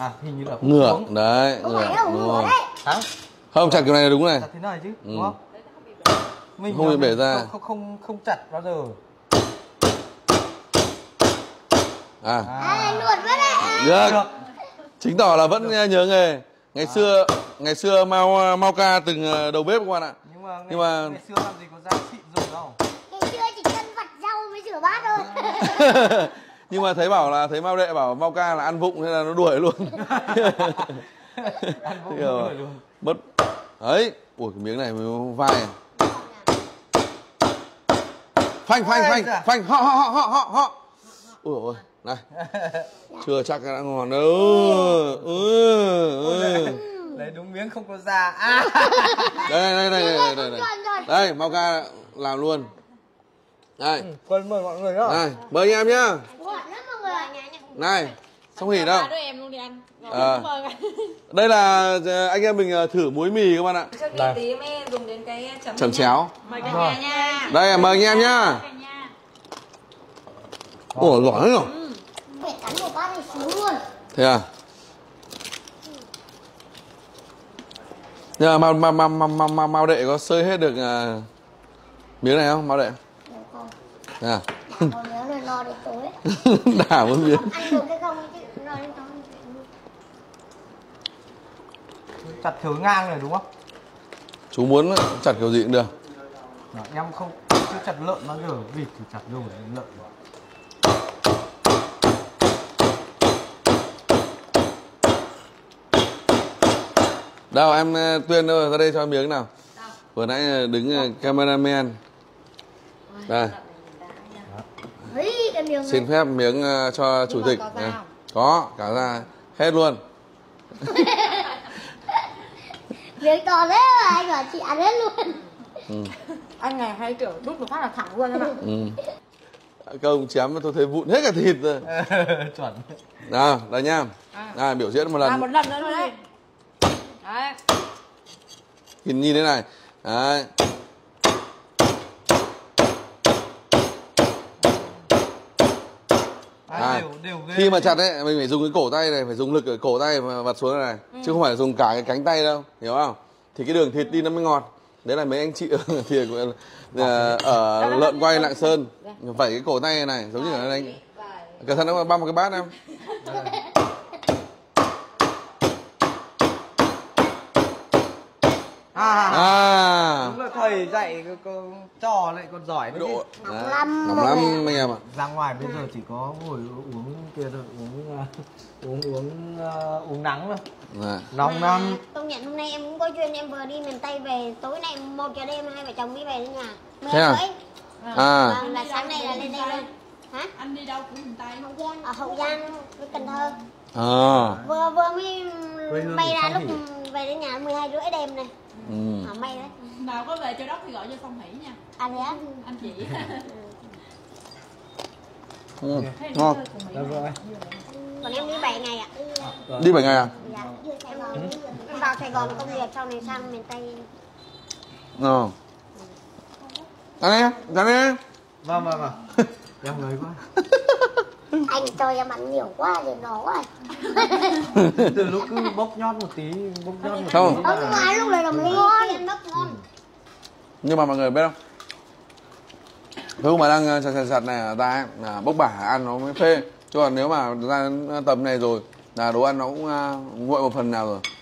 À, hình như là ngược đấy, ngược đúng không? Hả? Không, chặt kiểu này là đúng này. Chặt thế này chứ, đúng không? Mình không bị bể ra. Không chặt bao giờ. À. Luồn với đấy. Được. Chứng tỏ là vẫn nhớ nghề. Ngày xưa Mau Ca từng đầu bếp các bạn ạ. Nhưng mà ngày xưa làm gì có da xịn rồi đâu. Ngày xưa chỉ cần vặt rau với rửa bát thôi. Nhưng mà thấy Mao Đệ bảo Mau Ca là ăn vụng nên là nó đuổi luôn. Ăn vụng đuổi luôn. Bất đấy, ui cái miếng này mới vai à. Phanh họ. Ui ôi, này. Chưa chắc đã ngon đâu. Lấy đúng miếng không có da. Đây. Đây, Mau Ca làm luôn. Đây. Mời mọi người đó. Này, mời anh em nhá. Này, không hỉ đâu. Đây là anh em mình thử muối mì các bạn ạ. Cho kỳ tí mới dùng đến cái chấm chéo. Mời cả nhà nha. Đây, mời anh em nhá. Ủa, giỏi đấy nhỉ? Để cắn một bát thì xíu luôn. Thế à? Nhưng mà Mau Đệ có xơi hết được miếng này không, Mau Đệ? Được không? Thế à? Một miếng rồi no đến tối. Đảo một miếng. Ăn được cái không chứ no đến tối. Chặt thiếu ngang này đúng không? Chú muốn chặt kiểu gì cũng được. Em chưa chặt lợn bao giờ, vịt thì chặt rồi, lợn. Đâu em Tuyên ơi, ra đây cho miếng nào. Vừa nãy đứng cameraman. Đây. Xin phép miếng cho chủ tịch. Có, cả ra hết luôn. Miếng to thế mà anh bảo chị ăn hết luôn. Anh này hay kiểu đút một phát là thẳng luôn em ạ. Công chém tôi thấy vụn hết cả thịt rồi. Chuẩn. Nào, đây nha. Này, biểu diễn một lần. Một lần nữa thôi đấy. Đấy. Nhìn thế này. Đấy. Khi mà chặt ấy, mình phải dùng cái cổ tay này, phải dùng lực ở cổ tay mà vặt xuống này, chứ không phải dùng cả cái cánh tay đâu, hiểu không? Thì cái đường thịt đi nó mới ngọt. Đấy là mấy anh chị ở Lợn Quay Lạng Sơn vẩy cái cổ tay này giống như là anh. Cẩn thận nó băm một cái bát em. Đúng là thầy dạy con trò lại còn giỏi nữa. Nóng lắm anh em ạ. Ra ngoài bây giờ chỉ có ngồi uống kia thôi, uống nắng thôi. Nóng lắm. Công nhận hôm nay em cũng có duyên, em vừa đi miền Tây về, tối nay 1 giờ đêm hai vợ chồng mới về đến nhà. Thế à? Vâng, là sáng nay là lên đây luôn. Hả? Anh đi đâu của miền Tây? Hậu Giang. Ở Hậu Giang với Cần Thơ. Vừa mới bay ra lúc về đến nhà 12:30 đêm này. May đấy. Nào có về Châu Đốc thì gọi cho Phong Hỷ nha. Anh đấy á? Anh chị. Ngon. Còn em đi 7 ngày ạ. Đi 7 ngày à? Dạ. Em vào Sài Gòn công việc, sau này sang miền Tây. Ăn đi. Vâng. Em người quá. Anh cho em ăn nhiều quá rồi nó quá. Từ lúc cứ bốc nhót một tí. Không. Ông nói lúc này là mới ngon, nước ngon. Nhưng mà mọi người biết không? Lúc mà đang chặt này ta ấy, là bốc bả ăn nó mới phê. Chứ còn nếu mà ra tầm này rồi là đồ ăn nó cũng nguội một phần nào rồi.